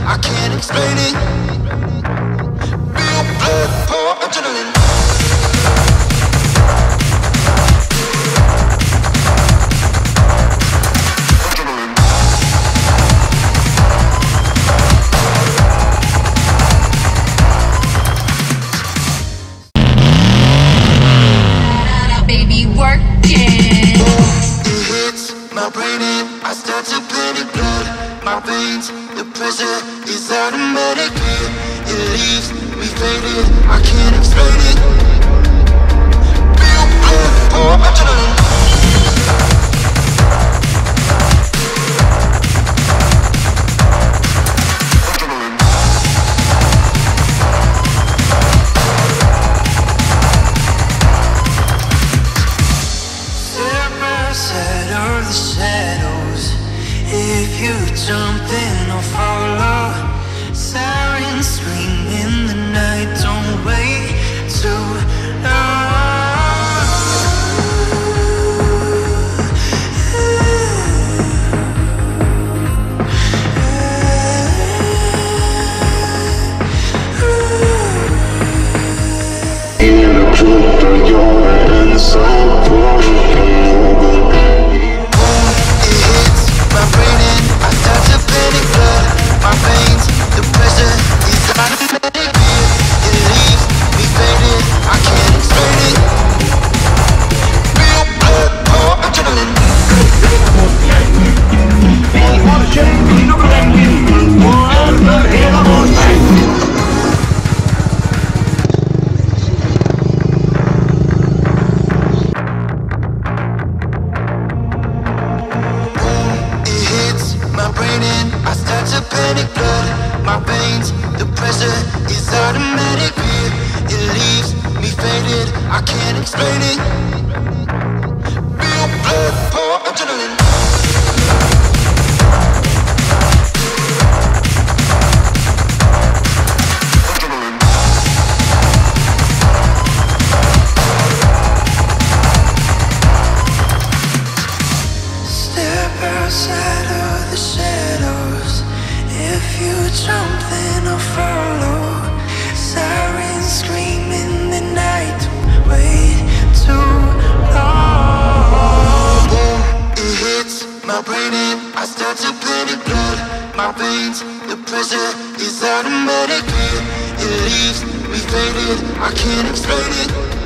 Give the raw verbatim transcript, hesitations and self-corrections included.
I can't explain it. Real blood, pour adrenaline. Baby, work it. Oh, it hits my brain and I start to panic. Blood, my veins, the pressure is automatic. It leaves me faded, I can't explain it. Real blood, pour adrenaline. Outside of the shadows, if you jump in or follow, sirens scream in the night, don't wait too long. In the truth of your hands, so I start to panic, blood, my veins, the pressure is automatic. It leaves me faded, I can't explain it. Real blood, pour adrenaline. Step outside of the shadows. If you jump, then I'll follow. Sirens scream in the night, wait too long. Boom, it hits my brain and I start to panic. Blood, my veins, the pressure is automatic. It leaves me faded, I can't explain it.